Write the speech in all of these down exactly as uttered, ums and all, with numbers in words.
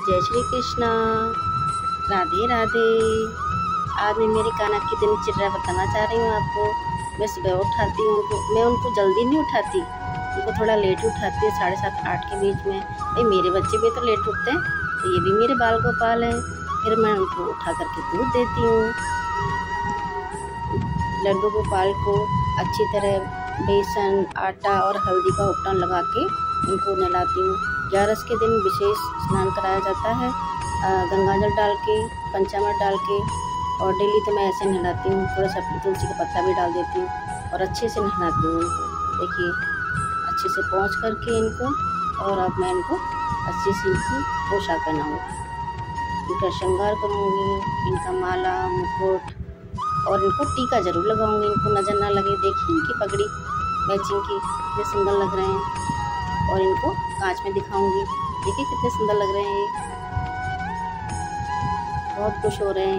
जय श्री कृष्णा, राधे राधे। आज मैं मेरे कान्हा की दिनचर्या बताना चाह रही हूँ आपको। मैं सुबह उठाती हूँ उनको, मैं उनको जल्दी नहीं उठाती, उनको थोड़ा लेट उठाती हूँ, साढ़े सात आठ के बीच में। भाई मेरे बच्चे भी तो लेट उठते हैं, तो ये भी मेरे बाल गोपाल हैं। फिर मैं उनको उठा करके दूध देती हूँ। लड्डू गोपाल को अच्छी तरह बेसन, आटा और हल्दी का उपटन लगा के उनको नहलाती हूँ। ग्यारस के दिन विशेष स्नान कराया जाता है, गंगाजल डाल के, पंचामृत डाल के, और डेली तो मैं ऐसे नहलाती हूँ। थोड़ा सा तुलसी का पत्ता भी डाल देती हूँ और अच्छे से नहलाती हूँ इनको। देखिए अच्छे से पोंछ करके इनको, और अब मैं इनको अच्छी सी इनकी पोशाक पहनाऊँगी, इनका श्रृंगार करूँगी, इनका माला, मुकुट, और इनको टीका जरूर लगाऊंगी, इनको नज़र ना लगे। देखिए इनकी पगड़ी मैचिंग की कितने सुंदर लग रहे हैं, और इनको कांच में दिखाऊंगी। देखिए कितने सुंदर लग रहे हैं, ये बहुत खुश हो रहे हैं।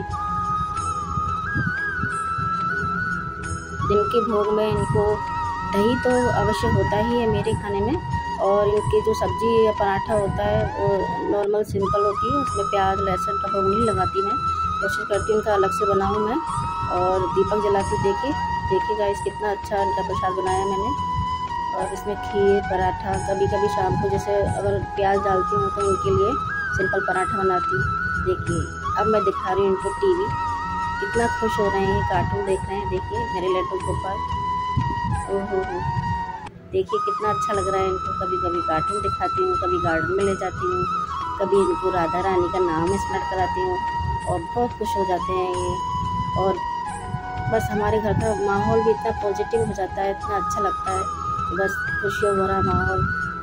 दिन के भोग में इनको दही तो अवश्य होता ही है मेरे खाने में, और इनकी जो सब्जी या पराठा होता है वो नॉर्मल सिंपल होती है, उसमें प्याज लहसुन का भोग नहीं लगाती। मैं कोशिश करती हूँ इनका अलग से बनाऊँ मैं, और दीपक जलाती। देखिए देखिए गाइस कितना अच्छा इनका प्रसाद बनाया मैंने। और इसमें खीर, पराठा, कभी कभी शाम को जैसे अगर प्याज डालती हूँ तो इनके लिए सिंपल पराठा बनाती। देखिए अब मैं दिखा रही हूँ इनको टीवी, कितना खुश हो रहे हैं, कार्टून देख रहे हैं। देखिए मेरे लड्डू गोपाल, ओहो हो, देखिए कितना अच्छा लग रहा है इनको। कभी कभी कार्टून दिखाती हूँ, कभी गार्डन में ले जाती हूँ, कभी इनको राधा रानी का नाम स्मरण कराती हूँ, और बहुत खुश हो जाते हैं ये। और बस हमारे घर का माहौल भी इतना पॉजिटिव हो जाता है, इतना अच्छा लगता है कि बस खुशियों भरा माहौल।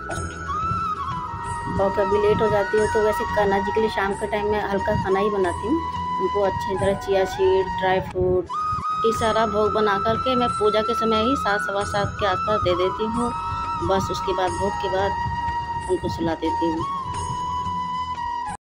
और कभी लेट हो जाती हूँ तो वैसे कान्हा जी के लिए शाम के टाइम में हल्का खाना ही बनाती हूँ उनको। अच्छी तरह चिया सीड, ड्राई फ्रूट, ये सारा भोग बना करके मैं पूजा के समय ही सात सवा सात के आसपास दे देती हूँ। बस उसके बाद भोग के बाद उनको सुला देती हूँ।